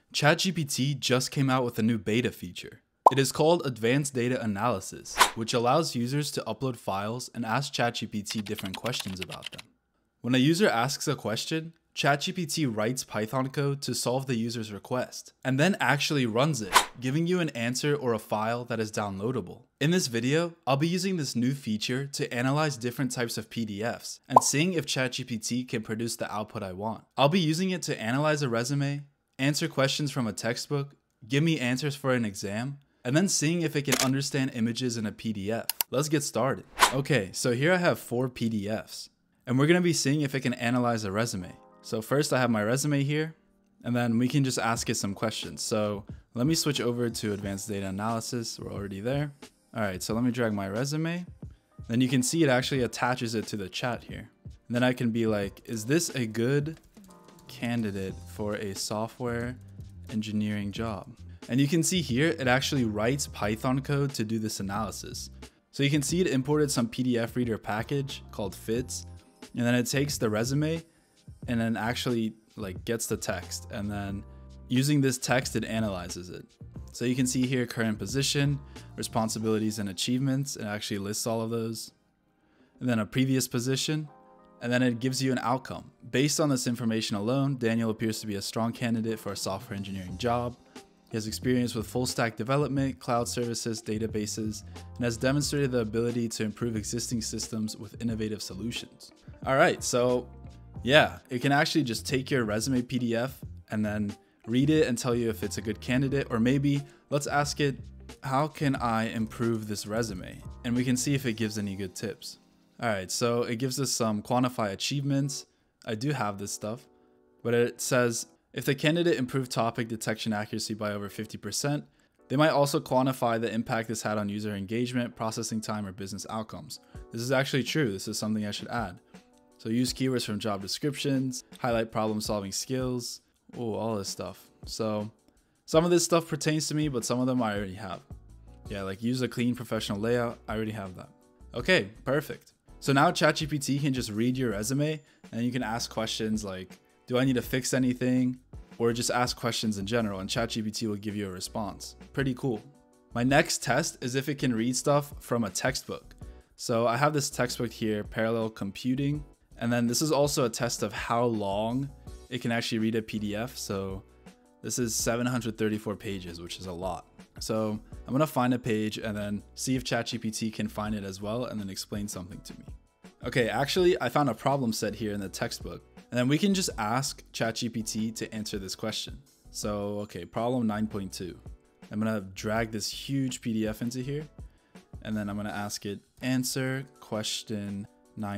ChatGPT just came out with a new beta feature. It is called Advanced Data Analysis, which allows users to upload files and ask ChatGPT different questions about them. When a user asks a question, ChatGPT writes Python code to solve the user's request, and then actually runs it, giving you an answer or a file that is downloadable. In this video, I'll be using this new feature to analyze different types of PDFs and seeing if ChatGPT can produce the output I want. I'll be using it to analyze a resume, answer questions from a textbook, give me answers for an exam, and then seeing if it can understand images in a PDF. Let's get started. Okay, so here I have 4 PDFs, and we're gonna be seeing if it can analyze a resume. So first I have my resume here, and then we can just ask it some questions. So let me switch over to Advanced Data Analysis. We're already there. All right, so let me drag my resume. Then you can see it actually attaches it to the chat here. And then I can be like, is this a good candidate for a software engineering job? And you can see here, it actually writes Python code to do this analysis. So you can see it imported some PDF reader package called fits, and then it takes the resume and then actually gets the text, and then using this text, it analyzes it. So you can see here current position, responsibilities and achievements. It actually lists all of those. And then a previous position, and then it gives you an outcome. Based on this information alone, Daniel appears to be a strong candidate for a software engineering job. He has experience with full stack development, cloud services, databases, and has demonstrated the ability to improve existing systems with innovative solutions. All right, so yeah, it can actually just take your resume PDF and then read it and tell you if it's a good candidate, or maybe let's ask it, how can I improve this resume? And we can see if it gives any good tips. All right, so it gives us some quantify achievements. I do have this stuff, but it says if the candidate improved topic detection accuracy by over 50%, they might also quantify the impact this had on user engagement, processing time, or business outcomes. This is actually true. This is something I should add. So use keywords from job descriptions, highlight problem solving skills, all this stuff. So some of this stuff pertains to me, but some of them I already have. Yeah, like use a clean professional layout. I already have that. Okay, perfect. So now ChatGPT can just read your resume and you can ask questions like, do I need to fix anything? Or just ask questions in general and ChatGPT will give you a response. Pretty cool. My next test is if it can read stuff from a textbook. So I have this textbook here, Parallel Computing. And then this is also a test of how long it can actually read a PDF. So this is 734 pages, which is a lot. So I'm gonna find a page and then see if ChatGPT can find it as well and then explain something to me. Okay, actually I found a problem set here in the textbook, and then we can just ask ChatGPT to answer this question. So, okay, problem 9.2. I'm gonna drag this huge PDF into here, and then I'm gonna ask it, answer question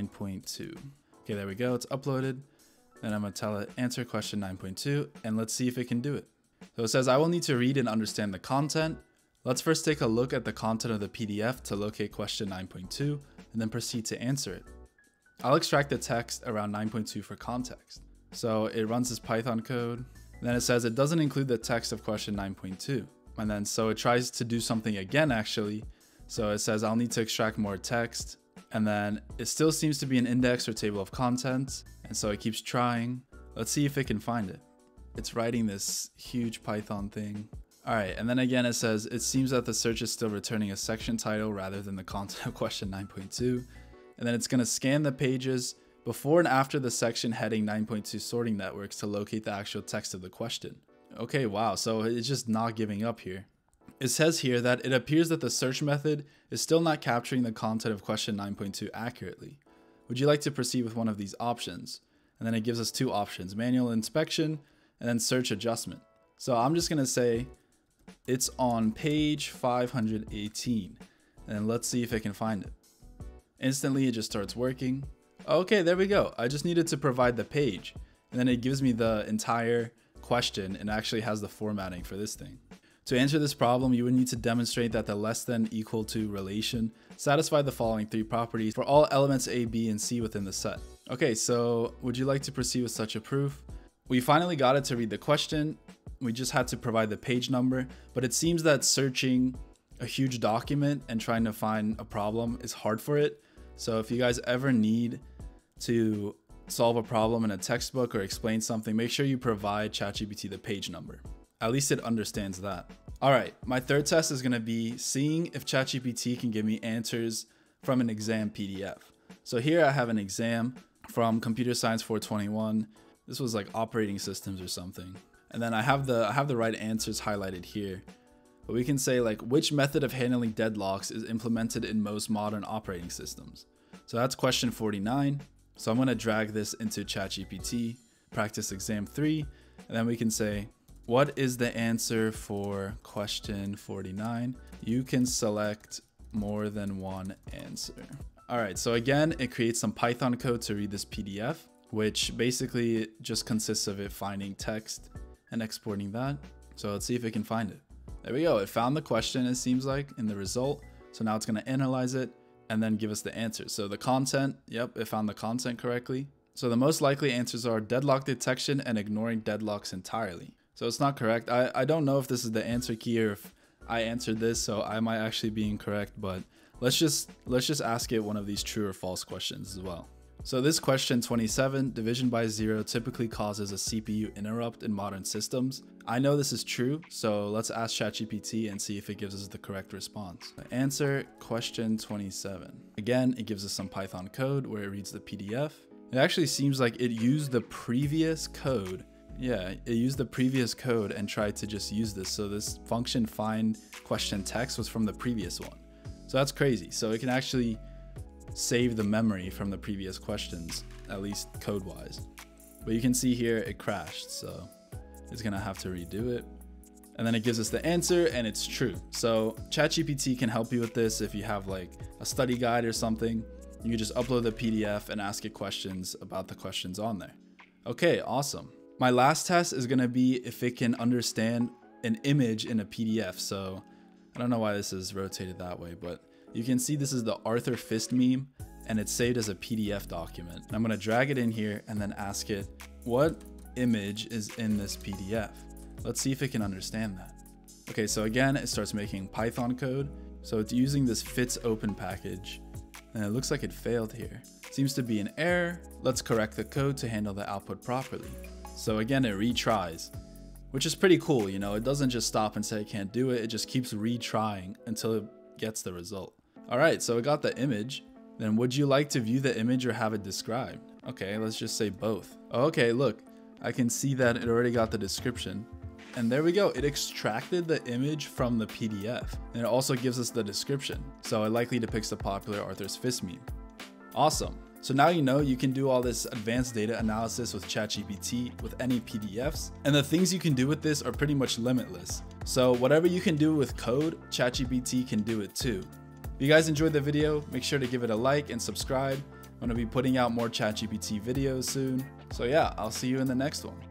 9.2. Okay, there we go, it's uploaded. Then I'm gonna tell it, answer question 9.2, and let's see if it can do it. So it says, I will need to read and understand the content. Let's first take a look at the content of the PDF to locate question 9.2, and then proceed to answer it. I'll extract the text around 9.2 for context. So it runs this Python code. Then it says it doesn't include the text of question 9.2. And then so it tries to do something again actually. So it says I'll need to extract more text. And then it still seems to be an index or table of contents. And so it keeps trying. Let's see if it can find it. It's writing this huge Python thing. All right, and then again it says, it seems that the search is still returning a section title rather than the content of question 9.2. And then it's gonna scan the pages before and after the section heading 9.2 sorting networks to locate the actual text of the question. Okay, wow, so it's just not giving up here. It says here that it appears that the search method is still not capturing the content of question 9.2 accurately. Would you like to proceed with one of these options? And then it gives us 2 options, manual inspection and then search adjustment. So I'm just gonna say it's on page 518, and let's see if it can find it. Instantly it just starts working. Okay, there we go. I just needed to provide the page, and then it gives me the entire question and actually has the formatting for this thing. To answer this problem, you would need to demonstrate that the less than equal to relation satisfy the following 3 properties for all elements A, B, and C within the set. Okay, so would you like to proceed with such a proof? We finally got it to read the question. We just had to provide the page number, but it seems that searching a huge document and trying to find a problem is hard for it. So if you guys ever need to solve a problem in a textbook or explain something, make sure you provide ChatGPT the page number. At least it understands that. All right, my third test is gonna be seeing if ChatGPT can give me answers from an exam PDF. So here I have an exam from Computer Science 421. This was like operating systems or something. And then I have the right answers highlighted here. But we can say like, which method of handling deadlocks is implemented in most modern operating systems? So that's question 49. So I'm gonna drag this into ChatGPT, practice exam 3, and then we can say, what is the answer for question 49? You can select more than one answer. All right, so again, it creates some Python code to read this PDF, which basically just consists of it finding text and exporting that. So let's see if it can find it. There we go, it found the question, it seems like, in the result. So now it's gonna analyze it and then give us the answer. So the content, yep, it found the content correctly. So the most likely answers are deadlock detection and ignoring deadlocks entirely. So it's not correct. I don't know if this is the answer key or if I answered this, so I might actually be incorrect, but let's just ask it one of these true or false questions as well. So this question 27, division by 0 typically causes a CPU interrupt in modern systems. I know this is true, so let's ask ChatGPT and see if it gives us the correct response. Answer question 27. Again, it gives us some Python code where it reads the PDF. It actually seems like it used the previous code. Yeah, it used the previous code and tried to just use this. So this function find question text was from the previous one. So that's crazy. So it can actually save the memory from the previous questions, at least code-wise. But you can see here it crashed, so it's gonna have to redo it. And then it gives us the answer and it's true. So ChatGPT can help you with this if you have like a study guide or something. You can just upload the PDF and ask it questions about the questions on there. Okay, awesome. My last test is gonna be if it can understand an image in a PDF. So I don't know why this is rotated that way, but you can see this is the Arthur Fist meme and it's saved as a PDF document. And I'm gonna drag it in here and then ask it, what image is in this PDF? Let's see if it can understand that. Okay, so again, it starts making Python code. So it's using this fits open package and it looks like it failed here. Seems to be an error. Let's correct the code to handle the output properly. So again, it retries, which is pretty cool. You know, it doesn't just stop and say it can't do it. It just keeps retrying until it gets the result. All right, so it got the image. Then would you like to view the image or have it described? Okay, let's just say both. Okay, look, I can see that it already got the description. And there we go, it extracted the image from the PDF. And it also gives us the description. So it likely depicts the popular Arthur's Fist meme. Awesome. So now you know you can do all this advanced data analysis with ChatGPT with any PDFs. And the things you can do with this are pretty much limitless. So whatever you can do with code, ChatGPT can do it too. If you guys enjoyed the video, make sure to give it a like and subscribe. I'm gonna be putting out more ChatGPT videos soon. So yeah, I'll see you in the next one.